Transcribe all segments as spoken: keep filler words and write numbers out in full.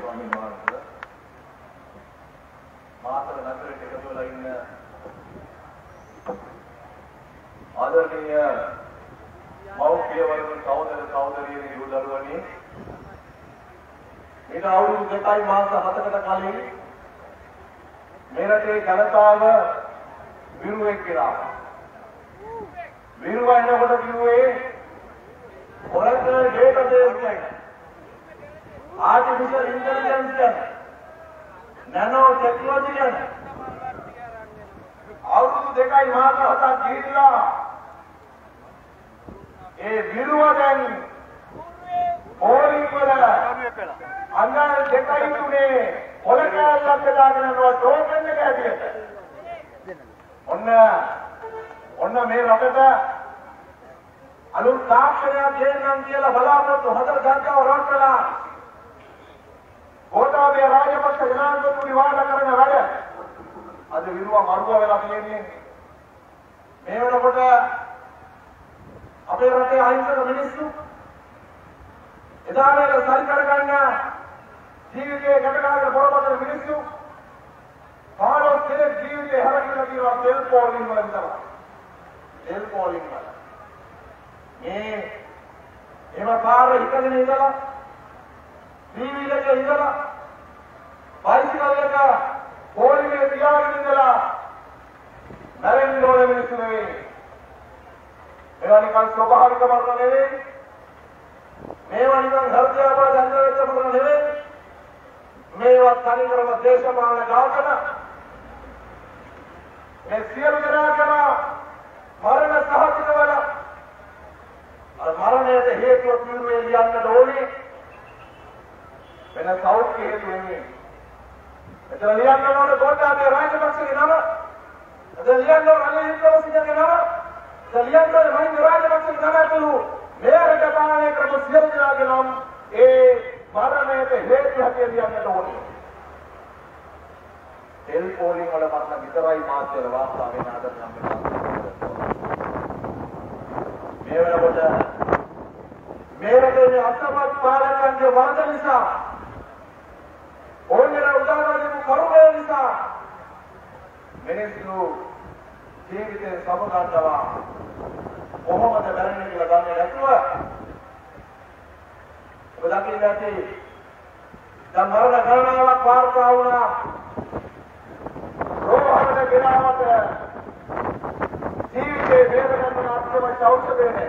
ස්වාමීන් වහන්සේ මාතර නගරයට එකතු වෙලා ඉන්න ආදරණීය මව්පිය වරුන් සහෝදර සහෝදරියනි දූ දරුවනි ඊට අවුරුදු දෙකයි මාස හතකට කලින් මේ රටේ ජනතාව විරුවෙක් කියලා විරුව එනකොට කිව්වේ ඔරකල් ඩේටා බේස් එක ආර්ටිෆිෂල් ඉන්ටෙලිජන්ස් එක නැනෝ ටෙක්නොලොජි එක අවුරුදු දෙකයි මාස හතක් ගිහිල්ලා ඒ විරුව දැන් ඕලින් වල අංගන දෙකයි තුනේ ඔලකල්ලක් දාගෙන යනවා ටෝකන් එක ඇදියට ඔන්න ඔන්න මේ රටට අලුත් තාක්ෂණයක් ගේන්නම් කියලා බලාපොරොත්තු හතර ගංගාව රටලා ගෝඨාභය රාජපක්ෂ ජනාධිපති වාද කරන වැඩ අද විරුව මරුව වෙලා තියෙන්නේ මේ වෙනකොට අපේ රටේ අහිංසක මිනිස්සු එදා මේක සරි කරගන්න ජීවිතේ ගැටගාගෙන පොරබදන මිනිස්සු පාරොත් දෙන ජීවිතේ හැරගෙන කියනවා තෙල් පෝලින් වල විතරයි තෙල් පෝලින් වල මේ ඒව පාර හිටගෙන ඉඳලා ටීවී එකේ ඉඳලා බයිසිකල් එක පෝලිමේ තියාගෙන ඉඳලා මැරෙන්න ඕන මිනිස්සු නෙවෙයි මේවා නිකන් ස්වභාවික මරණ නෙවෙයි මේවා නිකන් හෘදයාබාධ අන්දවෙච්ච මරණ නෙවෙයි මේවා තනිකරම දේශපාලන ඝාතන මේ සියලු දෙනාටම මරණ සහතික වල අර මරණයට හේතුව පිළිවෙල ලියන්නට ඕනේ වෙන සෞඛ්‍ය හේතු නෙමෙයි එතන ලියන්න ඕනේ ගෝඨාභය රාජපක්ෂගේ නම එතන ලියන්න ඕනේ රනිල් වික්‍රමසිංහගේ නම එතන ලියන්න ඕනේ මහින්ද රාජපක්ෂගේ නම ඇතුළු මේ රට පාලනය කරපු සියලු දෙනාගේ නම් ඒ මරණයට හේතු හැටියට ලියන්නට ඕනේ තෙල් පෝලිං වල මරණ විතරයි මාධ්‍යවල වාර්තා වෙන අද නම් මේ වෙනකොට මේ රටේ අසමත් පාලකයන්ගේ වරද නිසා ඕනෙර උදාහරණයක් කරුණේ නිසා මිනිස්සු ජීවිතේ සමගන්නවා කොහොමද බැරෙන්නේ කියලා දන්නේ නැතුව ඔබ දකින්න ඇති දැන් මරණ ගණනාවක් වාර්තා වුණා රෝහලට ගෙනාවට ජීවිතේ වේදනාවක් අත්‍යවශ්‍ය ඖෂධ නැහැ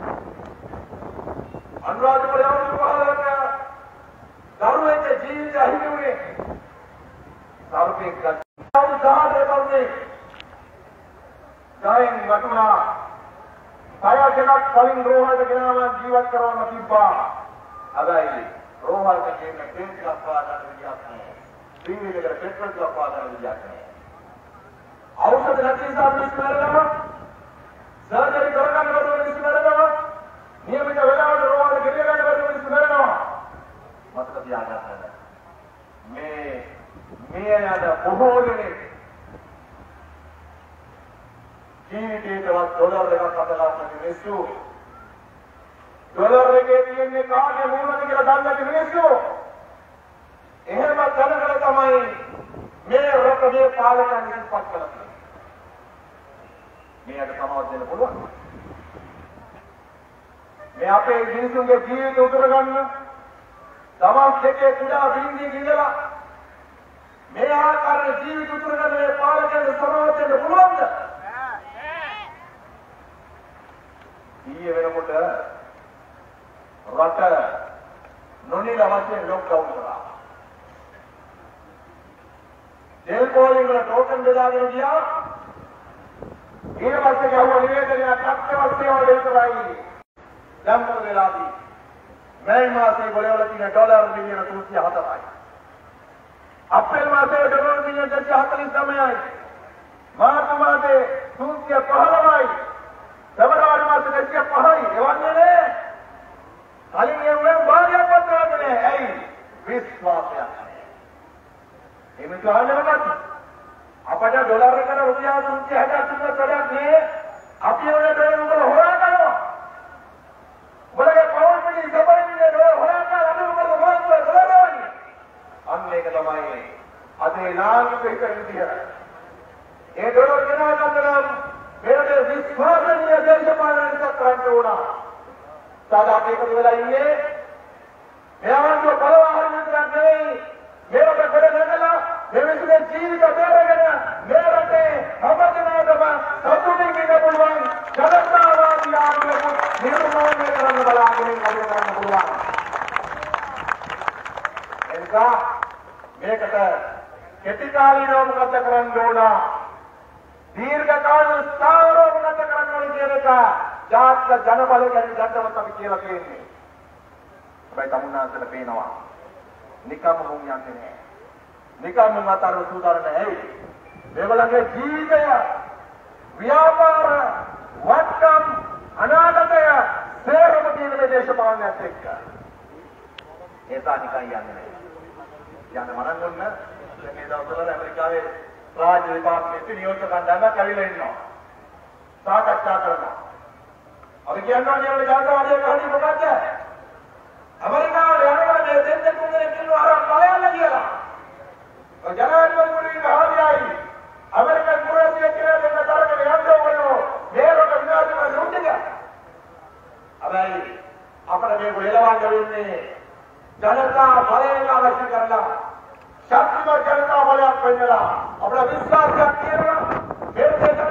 අනුරාධපුර යවුණු පහලට දරුවෙක් ජීවිතය අහිමි වුණේ සර්පෙක් ගත්තා උදාහරණයක් වන්නේ ගායන් වටුණා සායකයක් කලින් රෝහලට ගෙනාවා ජීවත් කරවන්න තිබ්බා හැබැයි රෝහලට ගෙන්න තෙල් ගස්වා ගන්න විදියක් නැහැ ත්‍රිවිධයකට පෙට්‍රල් ගස්වා ගන්න විදියක් නැහැ ඖෂධ නැති නිසා මිනිස්සු මැරෙනවා සර්ජරි කරගන්න බැරුව මිනිස්සු මැරෙනවා නියමිත වෙලාවට රෝහලට ගෙනිය ගන්න බැරුව මිනිස්සු මැරෙනවා මතක තියාගන්න මේ මේ යන බොහෝ දෙනෙක් ජීවිතේටවත් ඩොලර් එකක් අතලා ගන්න මිනිස්සු ඩොලර් එකේ තියෙන්නේ කාගේ මූලද කියලා දන්නේ නැති මිනිස්සු එහෙම දැනගෙන තමයි මේ රටේ පාලකයන් ඉස්පත් කරන්නේ මේකට සමාව දෙන්න පුළුවන් මේ අපේ මිනිසුන්ගේ ජීවිත උතුර ගන්න දවස් දෙකේ කුඩා බින්දියක ඉඳලා මේ ආකාරයේ ජීවිත උතුර ගන්න මේ පාලකයන් සමාව දෙන්න පුළුවන්ද ඊයේ වෙනකොට රට නොනිල වශයෙන් ලොක්ඩවුන් කරා. තෙල් පෝලිං වල ටෝකන් බෙදාගෙන ගියා. ඊට පස්සේ ගහුවා නිවේදනයක් අත්‍යවශ්‍ය වල විතරයි. දැන් මොකද වෙලාදී? මේ මාසේ ගොඩවල තියෙන ඩොලර් මිලියන තුන්සිය හතරයි. අප්‍රේල් මාසේ ඩොලර් මිලියන දෙකසිය හතළිස් නවයයි. මාර්තු මාසේ තුන්සිය පහළොවයි. සැප්තැම්බර් මාසේ දෙකසිය පහයි. එවන්නේ නේ. කලින් එවුනේ භාගයක් වත්තරන්නේ නැහැ. ඇයි? විශ්වාසයක් නැහැ. මේ මිතුරානේ මොකක්ද? අපට ඩොලර් එකට රුපියල් තුන්සිය හැටක් තුනක් වැඩක් නෑ. අපි ඔය ඩොලර් වල හොයාගන්නවා. බලගේ පවුල් පිටි සබයිනේ ඩොලර් හොයාගන්න අපි මොකද මොකද ඩොලර් වලින්? අපේ ලාංකික හිත විදිය. ඒ දොර ගෙනා ගන්න මේකේ විශ්වාසනීය දේශපාලනයක් කරන්න ඕන. සාදාට එකතු වෙලා ඉන්නේ මෙයාන්ව බලවාහන විතරක් නෙවෙයි මේකට ගොඩ නැගලා දෙවියන්ගේ ජීවිත බේරගෙන මේ රටේ හැමදෙනාටම සතුටින් ඉන්න පුළුවන් ජනතාවාදී ආණ්ඩුවක් නිර්මාණය කරන්න බලාගෙන ඉන්න කරන්න පුළුවන්. එනිසා මේකට කෙටි කාලීනව මොකද කරන්න ඕන? දීර්ඝ කාලීන ස්ථාවරව මොකද කරන්න ඕන කියන එක ජාතික ජනබලය ගැන දැක්කමත් අපි කියලා තියෙන්නේ. හැබැයි තමුන්නාන්සලා පේනවා නිකම්ම මුන් යන්නේ නැහැ. නිකම්ම මතර සුදාර නැහැ. මේගොල්ලන්ගේ ජීවිතය ව්‍යාපාර වට්ටම් අනාගතය සේරම තියෙන දේශපාලනයත් එක්ක. ඒක නිකන් යන්නේ නැහැ. යන්න මරන් ගන්න මේ දවස්වල ඇමරිකාවේ රාජ්‍ය විභාගයේ නියෝජක කණ්ඩායමක් ඇවිල්ලා ඉන්නවා. සාකච්ඡා කරනවා. අපි කියනවා නේ ජනතාවගේ කහණි මොකක්ද? ඇමරිකාවේ යනවා මේ දෙන්න තුන්දෙනෙක් ඉන්නවා අර බලයල්ලා කියලා. ඔය ජනාධිපතිතුමනි ආදියයි ඇමරිකන් පුරවැසියෙක් කියලා දෙන්න තරකට යන්න ඕනෝ. මේකට විනාශම නුඹිට. හැබැයි අපිට මේක එලවන්න වෙන්නේ ජනතා බලයෙන් අවශ්‍ය කරලා ශක්තිමත් ජනතා බලයක් වෙන්නලා අපේ විශ්වාසයක් තියෙනවා මේ